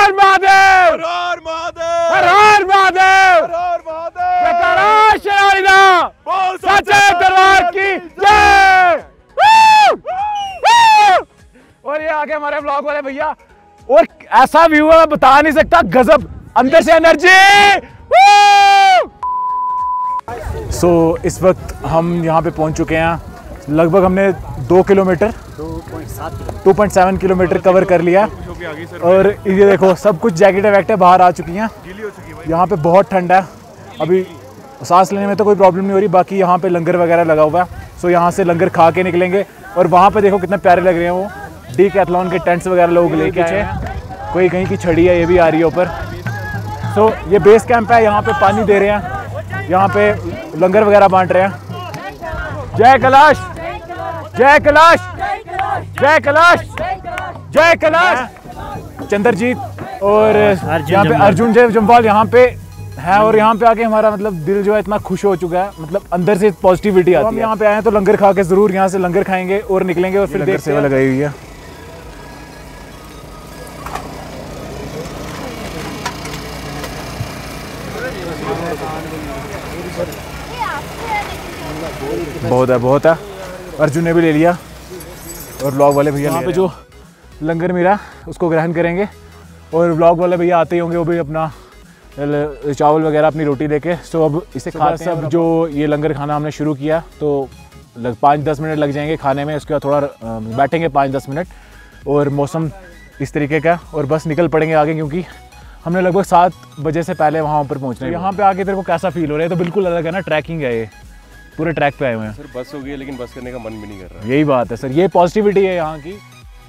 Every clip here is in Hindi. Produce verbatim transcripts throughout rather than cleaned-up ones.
हर महादेव, हर हर महादेव, हर हर महादेव, हर हर महादेव। जयकारा शेरावाली बोल सच्चे दरबार की जय। और ये आगे हमारे ब्लॉग वाले भैया, और ऐसा व्यू है बता नहीं सकता, गजब, अंदर से एनर्जी। सो so, इस वक्त हम यहाँ पे पहुँच चुके हैं, लगभग हमने दो किलोमीटर दो पॉइंट सात किलोमीटर कवर कर लिया। और ये देखो सब कुछ जैकेटें वैकेटें बाहर आ चुकी हैं। यहाँ पे बहुत ठंड है, अभी सांस लेने में तो कोई प्रॉब्लम नहीं हो रही। बाकी यहाँ पे लंगर वगैरह लगा हुआ है, सो यहाँ से लंगर खा के निकलेंगे। और वहाँ पे देखो कितने प्यारे लग रहे हैं वो डीकैथलॉन के टेंट्स वगैरह लोग लेके आए हैं। कोई कहीं की छड़ी है, ये भी आ रही है ऊपर। सो ये बेस कैंप है, यहाँ पे पानी दे रहे हैं, यहाँ पे लंगर वगैरह बांट रहे हैं। जय कैलाश, जय कैलाश, जय कैलाश, जय कैलाश। चंद्रजीत और यहाँ पे अर्जुन जय जम्वाल यहाँ पे है। और यहाँ पे आके हमारा मतलब दिल जो है इतना खुश हो चुका है, मतलब अंदर से पॉजिटिविटी आती है। हम यहाँ पे आए हैं तो लंगर खा के जरूर यहाँ से लंगर खाएंगे और निकलेंगे। और फिर देख सेवा लगाई हुई है। बहुत है, बहुत है। अर्जुन ने भी ले लिया और व्लॉग वाले भैया यहाँ पे जो लंगर मिला उसको ग्रहण करेंगे। और व्लॉग वाले भैया आते ही होंगे, वो भी अपना चावल वगैरह अपनी रोटी लेके। सो अब इसे खाते हैं। अब जो ये लंगर खाना हमने शुरू किया तो पाँच दस मिनट लग जाएंगे खाने में। उसके बाद थोड़ा बैठेंगे पाँच दस मिनट, और मौसम इस तरीके का, और बस निकल पड़ेंगे आगे, क्योंकि हमने लगभग सात बजे से पहले वहाँ ऊपर पहुँचना है। यहाँ पे आके तेरे को कैसा फील हो रहा है? तो बिल्कुल अलग है ना, ट्रैकिंग है, ये पूरे ट्रैक पे आए हुए हैं। सर बस हो गई है, लेकिन बस करने का मन भी नहीं कर रहा। यही बात है सर, ये पॉजिटिविटी है यहाँ की।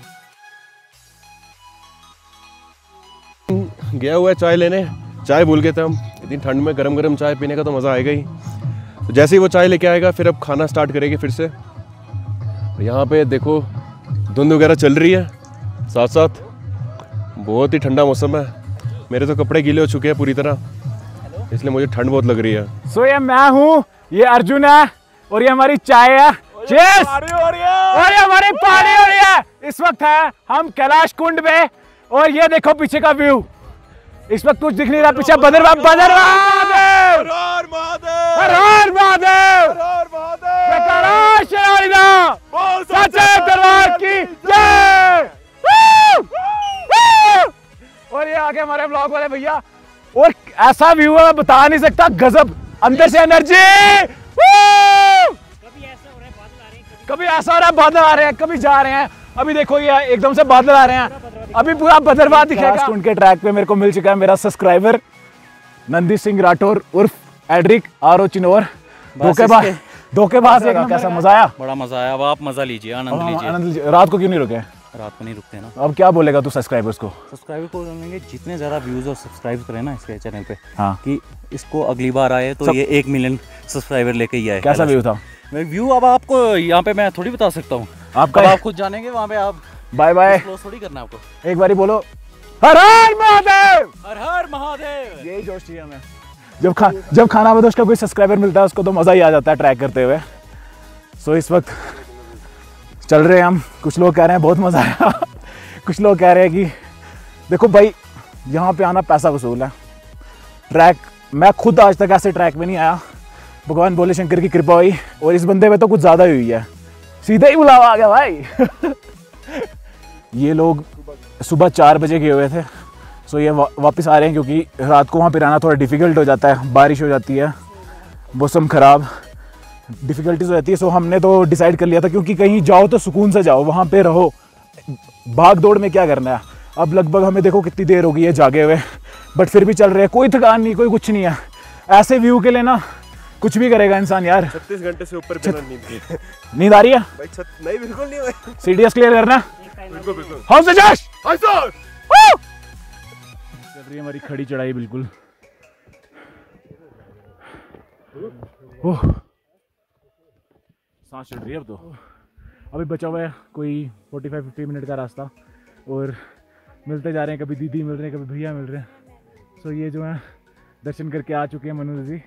गया हुआ है चाय लेने, चाय भूल गए थे हम। इतनी ठंड में गरम गरम चाय पीने का तो मज़ा आएगा ही। तो जैसे ही वो चाय लेके आएगा फिर अब खाना स्टार्ट करेंगे फिर से। यहाँ पे देखो धुंध वगैरह चल रही है, साथ साथ बहुत ही ठंडा मौसम है। मेरे तो कपड़े गीले हो चुके हैं पूरी तरह, इसलिए मुझे ठंड बहुत लग रही है। सो ये मैं हूँ, ये अर्जुन है, और ये हमारी चाय है। चीयर्स! और ये हमारी पार्टी हो रही है। इस वक्त है हम कैलाश कुंड में, और ये देखो पीछे का व्यू। इस वक्त कुछ दिख नहीं रहा, पीछे बदरवा बदरवा हर हर महादेव, हर हर महादेव, हर हर महादेव। जयकारा शेरावाली बोल सच्चे दरबार की जय। और ये आगे हमारे ब्लॉग वाले भैया, और ऐसा व्यू है बता नहीं सकता, गजब, अंदर से एनर्जी। कभी ऐसा हो रहा है बादल आ रहे हैं, कभी जा रहे हैं। अभी देखो ये एकदम से बादल आ रहे हैं, अभी पूरा बदरवा दिखेगा। उनके ट्रैक पे मेरे को मिल चुका है मेरा सब्सक्राइबर नंदी सिंह राठौर उर्फ एड्रिक आर ओ चिनोर। धोखेबाज धोखेबाज है। कैसा मजा आया? बड़ा मजा आया। अब आप मजा लीजिए, आनंद लीजिए। आनंद लीजिए। रात को क्यों नहीं रुके? रात को नहीं रुकते ना। अब क्या बोलेगा तू सब्सक्राइबर्स को? सब्सक्राइबर को बोलेंगे जितने ज़्यादा व्यूज़ और सब्सक्राइब करें ना इसके चैनल पे, हाँ, कि इसको अगली बार आए तो ये एक मिलियन सब्सक्राइबर लेके ही आए। कैसा व्यू था? व्यू अब आपको यहाँ पे मैं थोड़ी बता सकता हूँ, आपका आप खुद जानेंगे वहाँ पे। आप बाय बाय थोड़ी करना आपको। एक बारी बोलो हर हर महादेव, हर हर महादेव। यही जोश चाहिए हमें। जब खा जब खाना बदोश का कोई सब्सक्राइबर मिलता है उसको तो मज़ा ही आ जाता है ट्रैक करते हुए। सो इस वक्त चल रहे हैं हम। कुछ लोग कह रहे हैं बहुत मज़ा आया, कुछ लोग कह रहे हैं कि देखो भाई यहाँ पे आना पैसा वसूल है। ट्रैक मैं खुद आज तक ऐसे ट्रैक में नहीं आया, भगवान भोले शंकर की कृपा हुई, और इस बंदे में तो कुछ ज़्यादा ही हुई है। सीधे ही बुलावा आ गया भाई। ये लोग सुबह चार बजे गए हुए थे, सो ये वा, वापस आ रहे हैं, क्योंकि रात को वहाँ पे रहना थोड़ा डिफ़िकल्ट हो जाता है, बारिश हो जाती है, मौसम ख़राब, डिफ़िकल्टीज हो जाती है। सो हमने तो डिसाइड कर लिया था, क्योंकि कहीं जाओ तो सुकून से जाओ, वहाँ पे रहो, भाग दौड़ में क्या करना है। अब लगभग हमें देखो कितनी देर हो गई है जागे हुए, बट फिर भी चल रहे हैं, कोई थकान नहीं, कोई कुछ नहीं है। ऐसे व्यू के लिए ना कुछ भी करेगा इंसान यार। छत्तीस घंटे से ऊपर बिना नींद के। नींद आ रही है भाई? छत नहीं, बिल्कुल नहीं भाई। सीडीएस क्लियर करना। बिल्कुल बिल्कुल। हाउ से जोश? Hi sir. चल रही है हमारी खड़ी चढ़ाई बिल्कुल। ओह, सांस चढ़ रही है अब तो। अभी बचा हुआ है कोई पैंतालीस पचास मिनट का रास्ता, और मिलते जा रहे हैं, कभी दीदी मिल रहे हैं, कभी भैया मिल रहे हैं। सो ये जो है दर्शन करके आ चुके हैं मनु जी।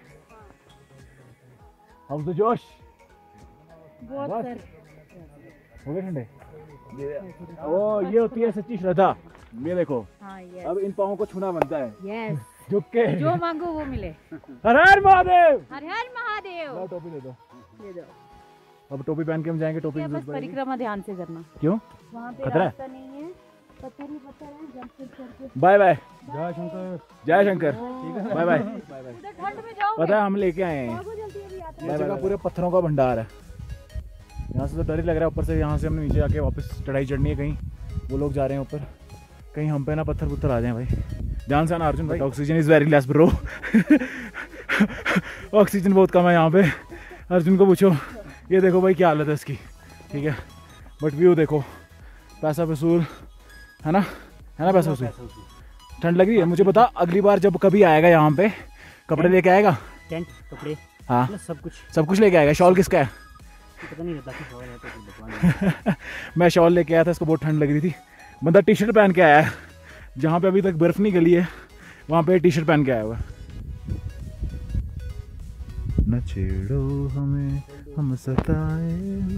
हाउ से जोश? बहुत सर। हो गए ठंडे। ओ ये होती है सच्ची श्रद्धा। ये देखो हाँ यस अब इन पाँव को छूना बनता है यस झुक के। जो मांगो वो मिले। हर हर महादेव। हर हर महादेव। लो टोपी दे दो। ये दो। अब टोपी पहन के हम जाएंगे, टोपी ये की बस जरूरत पड़ेगी। परिक्रमा ध्यान से करना। क्यों? वहाँ पे खतरा है? रास्ता नहीं है, पत्थर ही पत्थर है, जंप करके। Bye bye. जय शंकर। जय शंकर। Bye bye. उधर ठंड में जाओ। पता है हम लेके आए हैं, भागो जल्दी अभी यात्रा। ये जगह पूरे पत्थरों का भंडार है। यहाँ से तो डर ही लग रहा है, ऊपर से यहाँ से हमने नीचे जाके वापस चढ़ाई चढ़नी है। कहीं वो लोग जा रहे हैं ऊपर, कहीं हम पे ना पत्थर पुत्थर आ जाए भाई। ध्यान से आना अर्जुन भाई, oxygen is very less bro. Oxygen बहुत कम है यहाँ पे। अर्जुन को पूछो, ये देखो भाई क्या हालत है इसकी, ठीक है। बट व्यू देखो, पैसा वसूल है ना, है ना पैसा वसूल। ठंड लग रही है मुझे। बता अगली बार जब कभी आएगा यहाँ पे कपड़े लेके आएगा? टेंट कपड़े हाँ सब कुछ सब कुछ लेके आएगा। शॉल किसका है? पता नहीं रहता कि शॉल है तो भगवान। मैं शॉल लेके आया था, इसको बहुत ठंड लग रही थी। बंदा टी शर्ट पहन के आया है, जहाँ पे अभी तक बर्फ नहीं गली है वहाँ पे टी शर्ट पहन के आया हुआ। न छेड़ो हमें हम सताए,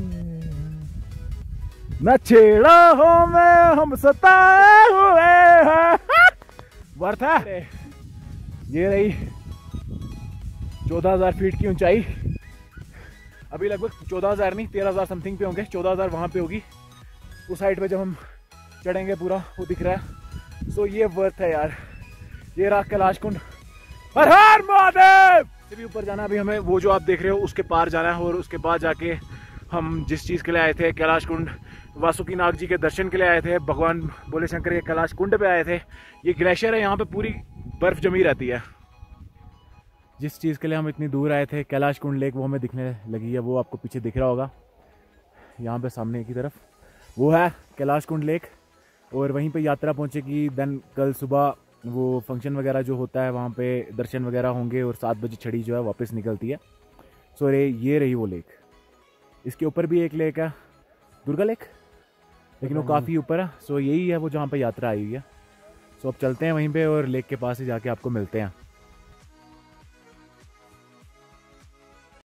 न छेड़ो हमें हम सताए हुए हैं। वर्थ है। ये रही चौदह हजार फीट की ऊंचाई। अभी लगभग चौदह हजार नहीं तेरह हजार समथिंग पे होंगे। चौदह हजार वहाँ पे होगी उस साइड पे जब हम चढ़ेंगे, पूरा वो दिख रहा है। सो ये वर्थ है यार। ये रहा कैलाश कुंड। हर हर महादेव। से भी ऊपर जाना, अभी हमें वो जो आप देख रहे हो उसके पार जाना है, और उसके बाद जाके हम जिस चीज़ के लिए आए थे, कैलाश कुंड वासुकी नाग जी के दर्शन के लिए आए थे, भगवान भोले शंकर के कैलाश कुंड पे आए थे। ये ग्लेशियर है, यहाँ पे पूरी बर्फ जमी रहती है। जिस चीज़ के लिए हम इतनी दूर आए थे, कैलाश कुंड लेक, वो हमें दिखने लगी है। वो आपको पीछे दिख रहा होगा यहाँ पे सामने की तरफ, वो है कैलाश कुंड लेक। और वहीं पे यात्रा पहुँचेगी। देन कल सुबह वो फंक्शन वगैरह जो होता है वहाँ पे दर्शन वगैरह होंगे, और सात बजे छड़ी जो है वापस निकलती है। सो रे ये रही वो लेक। इसके ऊपर भी एक लेक है, दुर्गा लेक, लेकिन वो काफ़ी ऊपर है। सो यही है वो जहाँ पे यात्रा आई हुई है। सो अब चलते हैं वहीं पे और लेक के पास ही जाके आपको मिलते हैं।